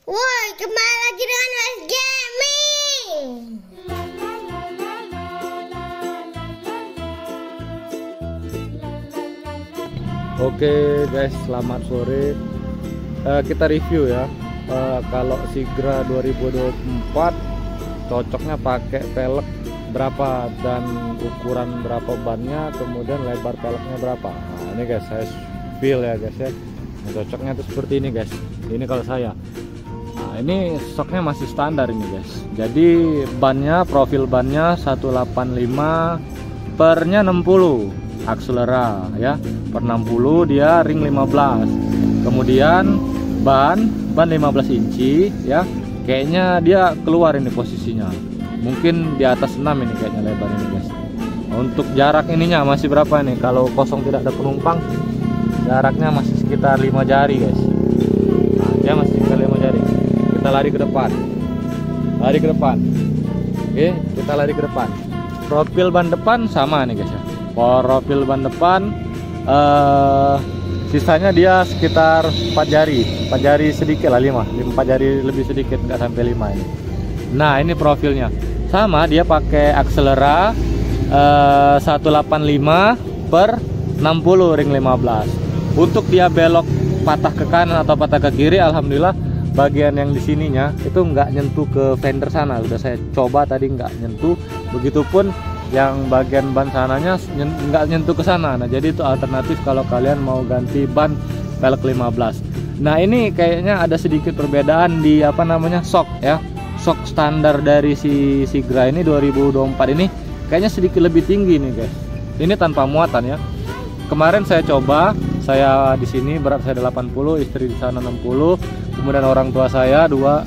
Woi, kembali lagi dengan Wes Gaming. Oke guys, selamat sore. Kita review ya. Kalau Sigra 2024 cocoknya pakai pelek berapa dan ukuran berapa bannya, kemudian lebar peleknya berapa. Nah ini guys, saya feel ya guys ya. Nah, cocoknya tuh seperti ini guys. Ini kalau saya. Nah ini stoknya masih standar ini guys. Jadi bannya, profil bannya 185 pernya 60 akselera ya, per 60 dia ring 15. Kemudian ban 15 inci ya, kayaknya dia keluar ini posisinya, mungkin di atas 6 ini kayaknya lebar ini guys. Untuk jarak ininya masih berapa nih, kalau kosong tidak ada penumpang jaraknya masih sekitar 5 jari guys. Nah, dia masih sekitar 5 jari. Kita lari ke depan, oke, kita lari ke depan. Profil ban depan sama nih guys ya, profil ban depan sisanya dia sekitar 4 jari sedikit lah, 4 jari lebih sedikit, nggak sampai 5 ini. Nah ini profilnya sama, dia pakai akselera 185 per 60 ring 15. Untuk dia belok patah ke kanan atau patah ke kiri, alhamdulillah bagian yang di sininya itu nggak nyentuh ke fender sana. Udah saya coba tadi nggak nyentuh, begitupun yang bagian ban sananya nggak nyentuh ke sana. Nah jadi itu alternatif kalau kalian mau ganti ban pelek 15. Nah ini kayaknya ada sedikit perbedaan di apa namanya shock ya. Shock standar dari si Sigra ini 2024 ini kayaknya sedikit lebih tinggi nih guys. Ini tanpa muatan ya. Kemarin saya coba, saya di sini berat saya 80, istri di sana 60, kemudian orang tua saya dua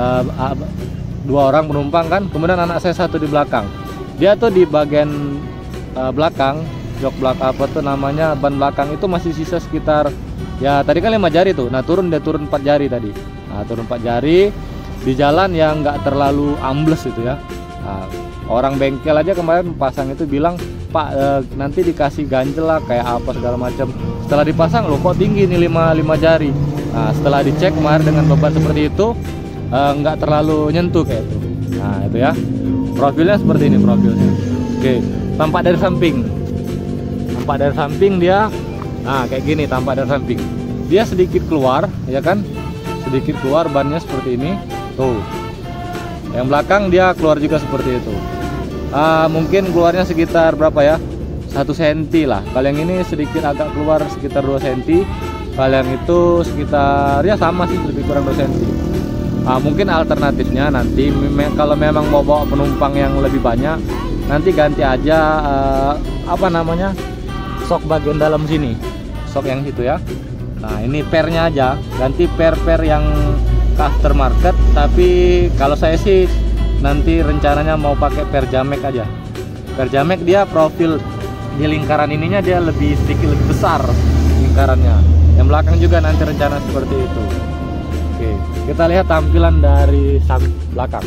orang penumpang kan, kemudian anak saya satu di belakang. Dia tuh di bagian belakang, jok belakang apa tuh namanya, ban belakang itu masih sisa sekitar ya, tadi kan 5 jari tuh. Nah dia turun 4 jari tadi. Nah turun 4 jari di jalan yang nggak terlalu ambles itu ya. Nah, orang bengkel aja kemarin pasang itu bilang, Pak nanti dikasih ganjel lah kayak apa segala macam. Setelah dipasang loh kok tinggi nih 5 jari. Nah setelah dicek kemarin dengan beban seperti itu nggak terlalu nyentuh kayak itu. Nah itu ya, profilnya seperti ini profilnya. Oke, tampak dari samping dia, nah kayak gini tampak dari samping. Dia sedikit keluar ya kan, sedikit keluar bannya seperti ini tuh. Yang belakang dia keluar juga seperti itu. Mungkin keluarnya sekitar berapa ya, 1 cm lah. Kalau yang ini sedikit agak keluar sekitar 2 cm. Kalau yang itu sekitar ya sama sih, lebih kurang 2 cm. Mungkin alternatifnya nanti kalau memang mau bawa penumpang yang lebih banyak, nanti ganti aja apa namanya, sok bagian dalam sini, sok yang situ ya. Nah ini pernya aja, ganti per yang aftermarket. Tapi kalau saya sih nanti rencananya mau pakai per Jamek aja. Per Jamek dia profil di lingkaran ininya dia sedikit lebih besar lingkarannya. Yang belakang juga nanti rencana seperti itu. Oke, kita lihat tampilan dari belakang.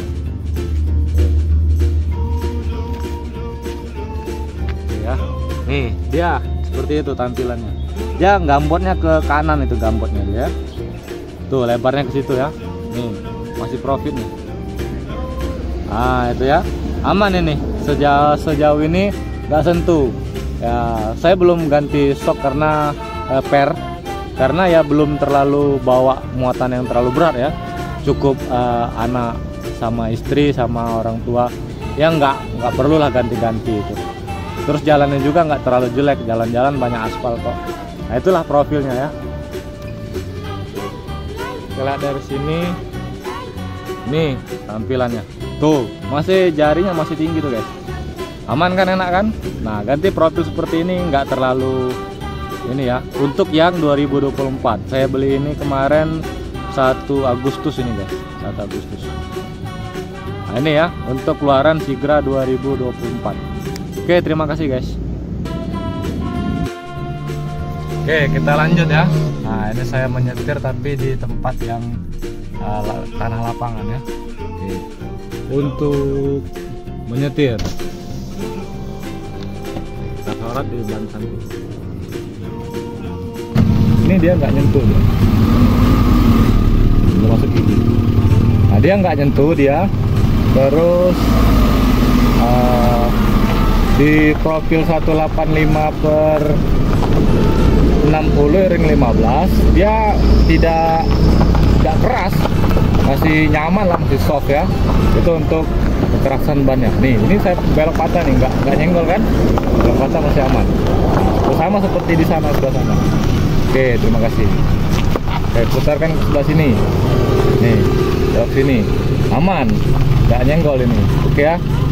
Oke ya, nih dia seperti itu tampilannya. Dia gambotnya ke kanan, itu gambotnya dia. Tuh lebarnya ke situ ya. Nih masih profit nih. Nah itu ya, aman ini. Sejauh ini nggak sentuh. Ya saya belum ganti shock karena karena ya belum terlalu bawa muatan yang terlalu berat ya, cukup anak sama istri sama orang tua ya, nggak perlu lah ganti-ganti itu. Terus jalannya juga nggak terlalu jelek, jalan-jalan banyak aspal kok. Nah itulah profilnya ya. Kita lihat dari sini, nih tampilannya tuh, masih jarinya masih tinggi tuh guys. Aman kan, enak kan. Nah ganti profil seperti ini nggak terlalu ini ya. Untuk yang 2024 saya beli ini kemarin 1 Agustus ini guys, 1 Agustus. Nah ini ya untuk keluaran Sigra 2024. Oke, terima kasih guys. Oke, kita lanjut ya. Nah ini saya menyetir tapi di tempat yang tanah lapangan ya. Oke, untuk menyetir kita sorot di ban samping. Ini dia nggak nyentuh ya, masuk gigi. dia nggak nyentuh dia. Terus di profil 185/60 ring 15 dia tidak keras, masih nyaman lah, masih soft ya. Itu untuk kekerasan bannya. Nih, ini saya belok patah nih, nggak nyenggol kan? Belok patah masih aman. Nah, sama seperti di sana, sebelah sana. Oke, terima kasih. Saya putarkan ke sebelah sini. Nih, belok sini, aman, nggak nyenggol ini. Oke ya.